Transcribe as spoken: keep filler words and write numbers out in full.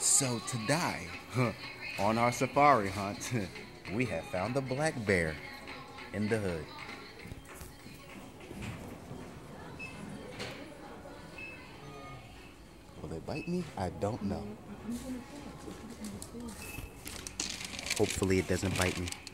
So today, on our safari hunt, we have found a black bear in the hood. Will they bite me? I don't know. Hopefully it doesn't bite me.